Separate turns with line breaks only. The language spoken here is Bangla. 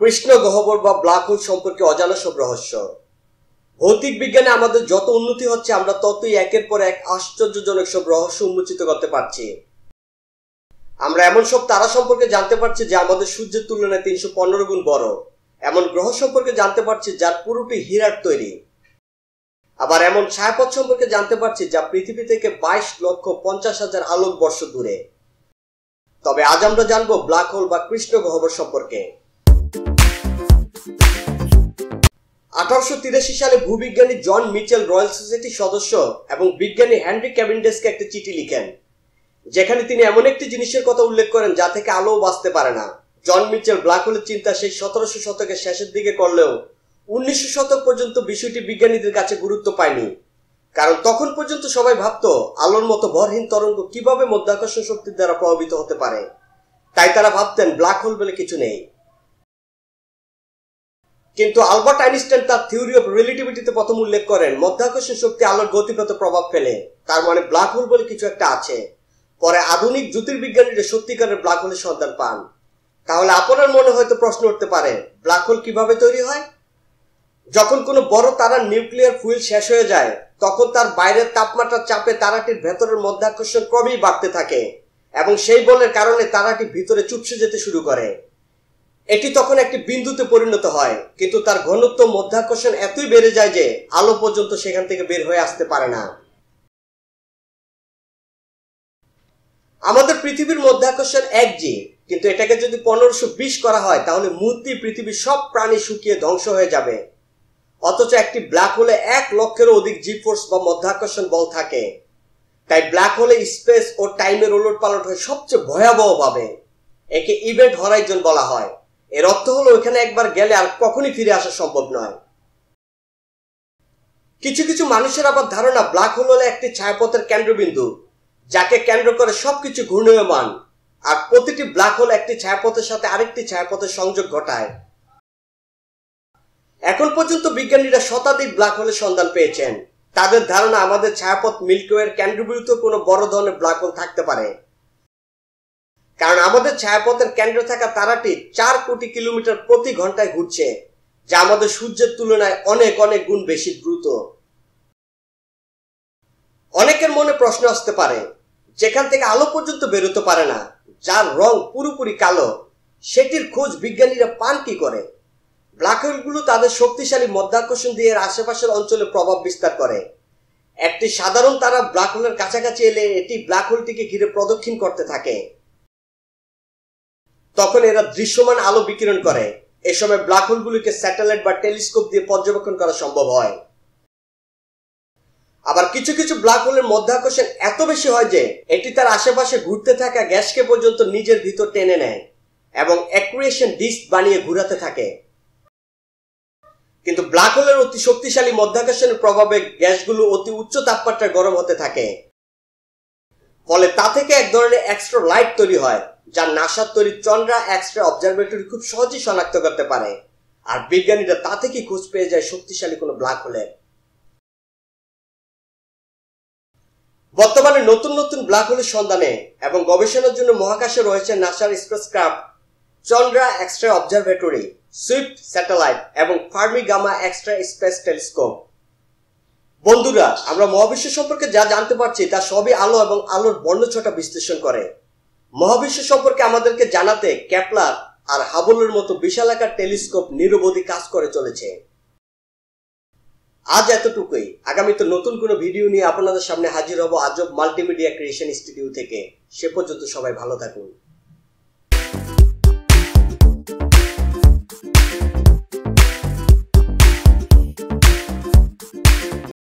কৃষ্ণ গহ্বর বা ব্ল্যাক হোল সম্পর্কে অজানা সব রহস্য। ভৌতিক বিজ্ঞানে আমাদের যত উন্নতি হচ্ছে আমরা ততই একের পর এক আশ্চর্যজনক সব রহস্য উন্মোচিত করতে পারছি। আমরা এমন সব তারা সম্পর্কে জানতে পারছি যা আমাদের সূর্যের তুলনায় 315 গুণ বড়, এমন গ্রহ সম্পর্কে জানতে পারছি যার পুরোটি হীরার তৈরি, আবার এমন ছায়াপথ সম্পর্কে জানতে পারছি যা পৃথিবী থেকে 22,50,000 আলোক বর্ষ দূরে। তবে আজ আমরা জানবো ব্ল্যাক হোল বা কৃষ্ণ গহ্বর সম্পর্কে। 1883 সালে ভূবিজ্ঞানী জন মিচেল রয়্যাল সোসাইটির সদস্য এবং বিজ্ঞানী হেনরি ক্যাভেন্ডিশকে একটি চিঠি লিখেন, যেখানে তিনি এমন একটি জিনিসের কথা উল্লেখ করেন যা থেকে আলোও বাঁচতে পারে না। জন মিচেল ব্ল্যাক হোলের চিন্তা সেই 1700 শতকের শেষের দিকে করলেও 1900 শতক পর্যন্ত বিষয়টি বিজ্ঞানীদের কাছে গুরুত্ব পায়নি, কারণ তখন পর্যন্ত সবাই ভাবত আলোর মতো ভরহীন তরঙ্গ কিভাবে মধ্যাকর্ষণ শক্তির দ্বারা প্রভাবিত হতে পারে। তাই তারা ভাবতেন ব্ল্যাক হোল বলে কিছু নেই। কিন্তু আলবার্ট আইনস্টাইন তার থিওরি অফ রিলেটিভিটিতে প্রথম উল্লেখ করেন মধ্যাকর্ষণ শক্তি আলোর গতিপথে প্রভাব ফেলে, তার মানে ব্ল্যাক হোল বলে কিছু একটা আছে। পরে আধুনিক জ্যোতির্বিজ্ঞানীরা সত্যিকারের ব্ল্যাক হোলের সন্ধান পান। তাহলে আপনার মনে হয়তো প্রশ্ন উঠতে পারে, ব্ল্যাক হোল কিভাবে তৈরি হয়? যখন কোনো বড় তারার নিউক্লিয়ার ফুয়েল শেষ হয়ে যায় তখন তার বাইরের তাপমাত্রার চাপে তারাটির ভেতরের মধ্যাকর্ষণ ক্রমেই বাড়তে থাকে এবং সেই বলের কারণে তারাটি ভিতরে চুপসে যেতে শুরু করে। এটি তখন একটি বিন্দুতে পরিণত হয়, কিন্তু তার ঘনত্ব মধ্যাকর্ষণ এতই বেড়ে যায় যে আলো পর্যন্ত সেখান থেকে বের হয়ে আসতে পারে না। আমাদের পৃথিবীর মধ্যাকর্ষণ 1G, কিন্তু এটাকে যদি 1520 করা হয় তাহলে মুহূর্তেই পৃথিবীর সব প্রাণী শুকিয়ে ধ্বংস হয়ে যাবে। অথচ একটি ব্ল্যাক হোলে 1 লক্ষেরও অধিক জি ফোর্স বা মধ্যাকর্ষণ বল থাকে। তাই ব্ল্যাক হোলে স্পেস ও টাইমের ওলটপালট হয় সবচেয়ে ভয়াবহ ভাবে। একে ইভেন্ট হরাইজন বলা হয়। এর অর্থ হলো এখানে একবার গেলে আর কখনই ফিরে আসা সম্ভব নয়। কিছু কিছু মানুষের আবার ধারণা ব্ল্যাক হোল হলো একটি ছায়াপথের কেন্দ্রবিন্দু, যাকে কেন্দ্র করে সবকিছু ঘূর্ণায়মান, আর প্রতিটি ব্ল্যাক হোল একটি ছায়াপথের সাথে আরেকটি ছায়াপথের সংযোগ ঘটায়। এখন পর্যন্ত বিজ্ঞানীরা শতাধিক ব্ল্যাক হোলের সন্ধান পেয়েছেন। তাদের ধারণা আমাদের ছায়াপথ মিল্কি ওয়ের কেন্দ্রবিন্দুতে কোনো বড় ধরনের ব্ল্যাক হোল থাকতে পারে, কারণ আমাদের ছায়াপথের কেন্দ্রে থাকা তারাটি 4 কোটি কিলোমিটার প্রতি ঘন্টায় ঘুরছে, যা আমাদের সূর্যের তুলনায় অনেক অনেক গুণ বেশি দ্রুত। অনেকের মনে প্রশ্ন আসতে পারে, যেখান থেকে আলো পর্যন্ত বেরোতে পারে না, যার রং পুরোপুরি কালো, সেটির খোঁজ বিজ্ঞানীরা পান কি করে? ব্ল্যাক হোলগুলো তাদের শক্তিশালী মধ্যাকর্ষণ দিয়ে আশেপাশের অঞ্চলে প্রভাব বিস্তার করে। একটি সাধারণ তারা ব্ল্যাক হোলের কাছাকাছি এলে এটি ব্ল্যাক হোলটিকে ঘিরে প্রদক্ষিণ করতে থাকে। তখন এরা দৃশ্যমান আলো বিকিরণ করে। এ সময় ব্ল্যাক হোলগুলিকে স্যাটেলাইট বা টেলিস্কোপ দিয়ে পর্যবেক্ষণ করা সম্ভব হয়। আবার কিছু কিছু ব্ল্যাক হোলের মধ্যাকর্ষণ এত বেশি হয় যে এটি তার আশেপাশে ঘুরতে থাকা গ্যাসকে পর্যন্ত নিজের ভিতর টেনে নেয় এবং অ্যাকুরেশন ডিস্ক বানিয়ে ঘুরাতে থাকে। কিন্তু ব্ল্যাক হোলের অতি শক্তিশালী মধ্যাকর্ষণের প্রভাবে গ্যাসগুলো অতি উচ্চ তাপমাত্রায় গরম হতে থাকে, ফলে তা থেকে এক ধরনের এক্সট্রা লাইট তৈরি হয়, যা নাসার তৈরি চন্দ্রা এক্স-রে অবজারভেটরি খুব সহজেই শনাক্ত করতে পারে। আর বিজ্ঞানীরা তা থেকে খোঁজ পেয়ে যায় শক্তিশালী কোনো ব্ল্যাক হোলের। বর্তমানে নতুন নতুন ব্ল্যাক হোলের সন্ধানে এবং গবেষণার জন্য মহাকাশে রয়েছে নাসার spacecraft Chandra X-ray observatory, swift satellite এবং Fermi gamma X-ray space telescope. বন্ধুরা, আমরা মহাবিশ্ব সম্পর্কে যা জানতে পারছি তা সবই আলো এবং আলোর বর্ণছটা বিশ্লেষণ করে। মহাবিশ্ব সম্পর্কে আমাদেরকে জানাতে কেপলার আর হাবলের মতো বিশালাকার টেলিস্কোপ নিরবধি কাজ করে চলেছে। আজ এতটুকুই। আগামীতে নতুন কোনো ভিডিও নিয়ে আপনাদের সামনে হাজির হব আজব মাল্টিমিডিয়া ক্রিয়েশন স্টুডিও থেকে। সে পর্যন্ত সবাই ভালো থাকুন।